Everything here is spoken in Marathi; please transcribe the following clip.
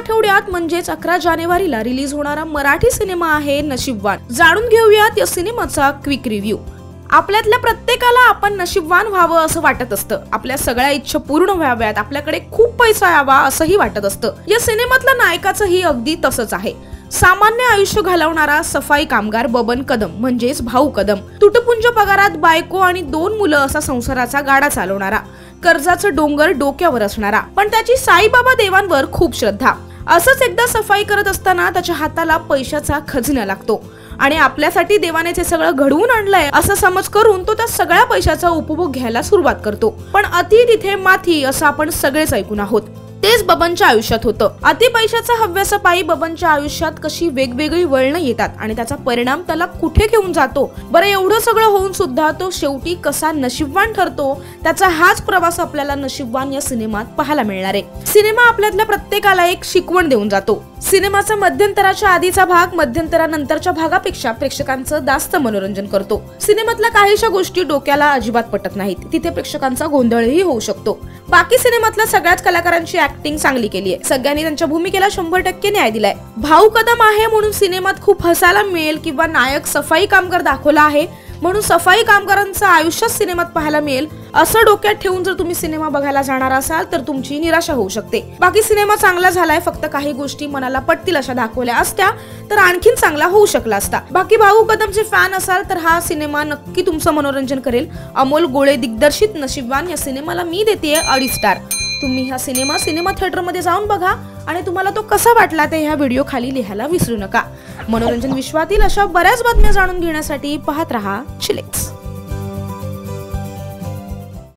आठवड्यात म्हणजेच 11 जानेवारीला रिलीज होणारा मराठी सिनेमा आहे नशीबवान। जाणून घेऊयात या सिनेमाचा क्विक रिव्ह्यू। आपल्यातल्या प्रत्येकाला आपण नशीबवान व्हावं असं वाटत असतं। आपल्या सगळ्या इच्छा पूर्ण व्हाव्यात, आपल्याकडे खूप पैसा यावा असंही वाटत असतं। या सिनेमातल्या नायकाचंही अगदी तसंच आहे। सामान्य आयुष्य घालवणारा सफाई कामगार बबन कदम म्हणजेच भाऊ कदम, तुटपुंज पगारात बायको आणि 2 मुलं असा संसाराचा गाडा चालवणारा, कर्जाचं डोंगर डोक्यावर असणारा, पण त्याची साईबाबा देवांवर खूप श्रद्धा। असंच एकदा सफाई करत असताना त्याच्या हाताला पैशाचा खजिना लागतो आणि आपल्यासाठी देवाने ते सगळं घडवून आणलंय असा समज करून तो त्या सगळ्या पैशाचा उपभोग घ्यायला सुरुवात करतो। पण अति तिथे माथी असं आपण सगळेच ऐकून आहोत। तेच बबनच्या आयुष्यात होतं। अति पैशाचा हव्यासापायी बबनच्या आयुष्यात कशी वेगवेगळी वळणं येतात आणि त्याचा परिणाम त्याला कुठे घेऊन जातो। बरं, एवढं सगळं होऊन सुद्धा तो शेवटी कसा नशीबवान ठरतो, त्याचा हाच प्रवास आपल्याला नशीबवान या सिनेमात पाहायला मिळणार आहे। सिनेमा आपल्यातल्या प्रत्येकाला एक शिकवण देऊन जातो। सिनेमाचा मध्यंतराच्या आधीचा भाग मध्यंतरानंतरच्या भागापेक्षा प्रेक्षकांचं जास्त मनोरंजन करतो। सिनेमातल्या काहीशा गोष्टी डोक्याला अजिबात पटत नाहीत, तिथे प्रेक्षकांचा गोंधळही होऊ शकतो। बाकी सिनेमातल्या सगळ्याच कलाकारांची ऍक्टिंग चांगली केली आहे। सगळ्यांनी त्यांच्या भूमिकेला 100% न्याय दिलाय। भाऊ कदम आहे म्हणून सिनेमात खूप हसायला मिळेल किंवा नायक सफाई कामगार दाखवला आहे म्हणून सफाई कामगारांचं आयुष्य सिनेमात पाहायला मिळेल असं डोक्यात ठेवून जर तुम्ही सिनेमा बघायला जाणार असाल तर तुमची निराशा होऊ शकते। बाकी सिनेमा चांगला झालाय, फक्त काही गोष्टी मनाला पटतील अशा दाखवल्या असत्या तर आणखीन चांगला होऊ शकला असता। बाकी भाऊ कदमचे फॅन असाल तर हा सिनेमा नक्की तुमचं मनोरंजन करेल। अमोल गोळे दिग्दर्शित नशीबवान या सिनेमाला मी देते 2.5 स्टार। तुम्ही हा सिनेमा थिएटर मध्ये जाऊन बघा आणि तुम्हाला तो कसा वाटला ते ह्या व्हिडिओ खाली लिहायला विसरू नका। मनोरंजन विश्वातील अशा बऱ्याच बातम्या जाणून घेण्यासाठी पाहत रहा चिलेक्स।